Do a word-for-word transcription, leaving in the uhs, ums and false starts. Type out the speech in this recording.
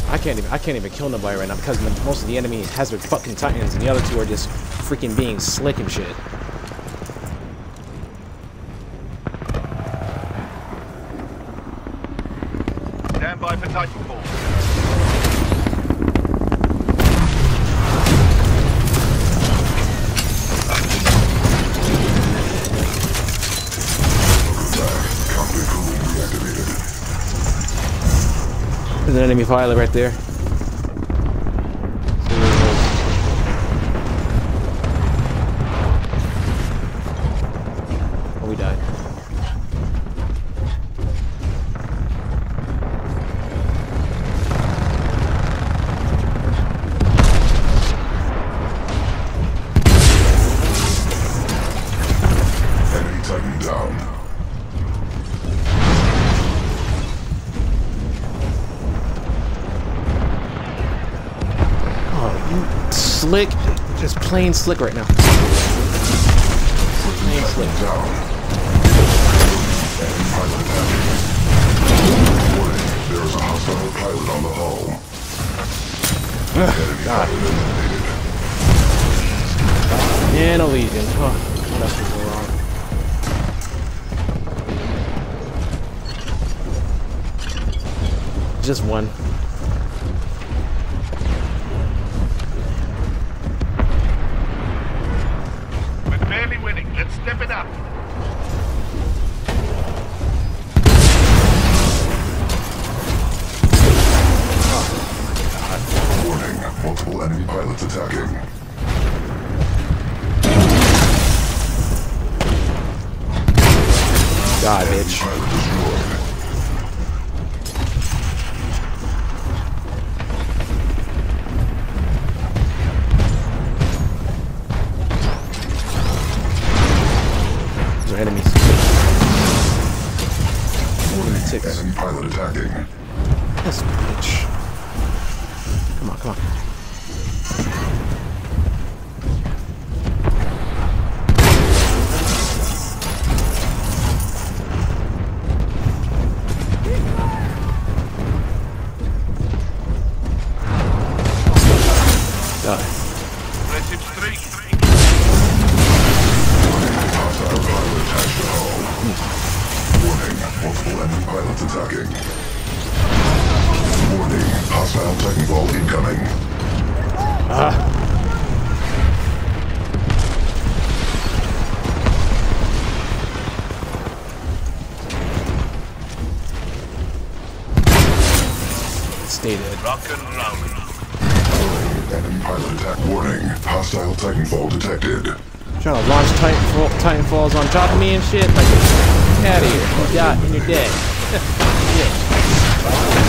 I can't even I can't even kill nobody right now because most of the enemy has their fucking Titans and the other two are just freaking being slick and shit. Stand by for Titanfall. There's an enemy pilot right there. Oh, we died. Enemy Titan down. Slick, just plain slick right now. Plain slick. There is a hostile pilot on the hull. God. And a Legion. Oh, what else could go wrong? Just one. Let's step it up. Oh, warning, multiple enemy pilots attacking. God, bitch. Pilot destroyed. Enemies. Enemy pilot attacking. This bitch. Come on, come on. Die. Aggressive streak. Warning, multiple enemy pilots attacking. Warning, hostile Titanfall incoming. Ah. Stay dead. Rock and roll. Enemy pilot attack. Warning, hostile Titanfall detected. Trying to launch Titanfall, Titanfalls on top of me and shit. Like, get out of here. You got and you're dead. Yeah.